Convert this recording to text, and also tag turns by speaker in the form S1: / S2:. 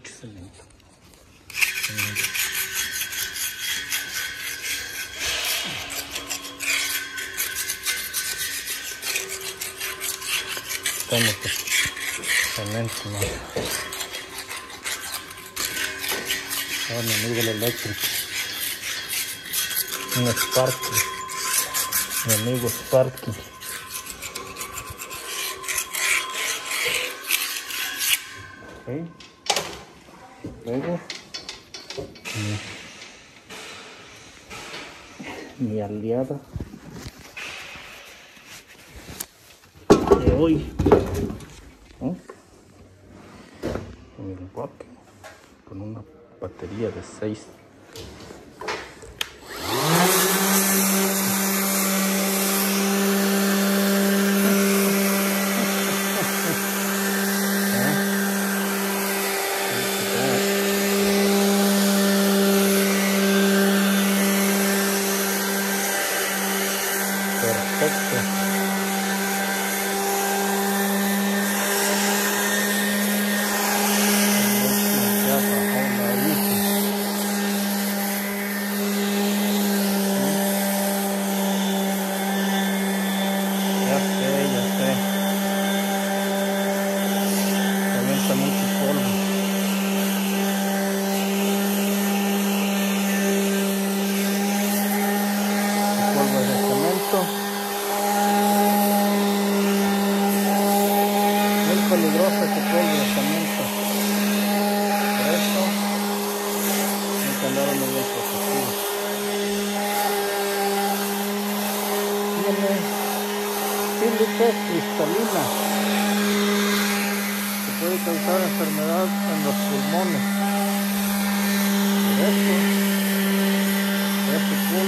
S1: Excelente. Estamos excelente, ¿no? Ahora mi amigo el eléctrico. Un Sparky. Mi amigo Sparky. Ok. Luego mi aliada de hoy, ¿no? Mi Milwaukee con una batería de 6. Perfecto. Ya sé. Calienta mucho polvo. El polvo de cemento. Muy peligroso este polvo de cemento. Por eso hay que andar muy bien protegido. Tiene sílice cristalina que puede causar enfermedad en los pulmones. Por eso este polvo